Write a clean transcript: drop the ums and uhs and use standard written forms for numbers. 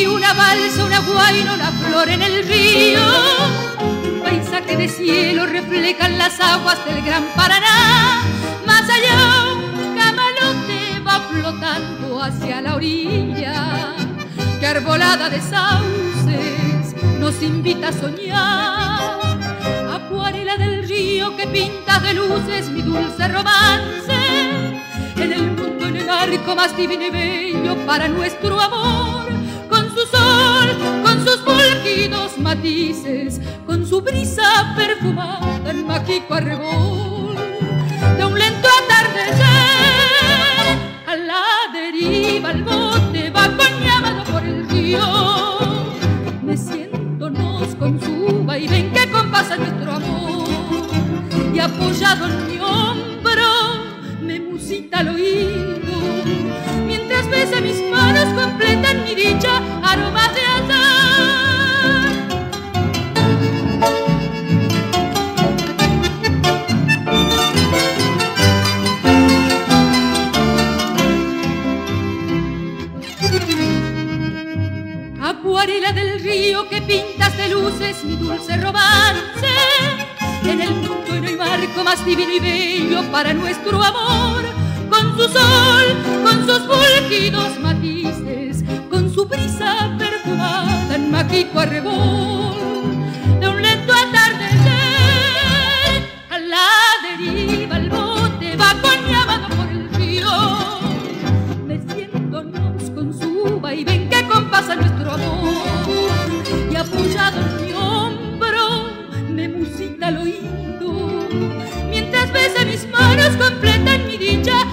Y una balsa, una guaina, una flor en el río, un paisaje de cielo reflejan las aguas del gran Paraná. Más allá un camalote va flotando hacia la orilla, que arbolada de sauces nos invita a soñar. Acuarela del río que pintas de luces mi dulce romance, en el mundo, en el arco más divino y bello para nuestro amor, con su sol, con sus fulgidos matices, con su brisa perfumada en mágico arrebol de un lento atardecer. A la deriva el bote va acompañado por el río, meciéndonos con su vaivén que compasa nuestro amor, y apoyado en mi hombro me musita al oído, mientras besa mis manos completan mi dicha, aromas de azahar. Acuarela del río que pintas de luces mi dulce romance, en el mundo no hay marco más divino y bello para nuestro amor, con su sol, con sus fulgidos matices, con su brisa perfumada en mágico arrebol de un lento atardecer. A la deriva el bote va acompañado por el río, meciéndonos con su vaivén que compasa nuestro amor, y apoyado en mi hombro me musita al oído, mientras besa mis manos completan mi dicha,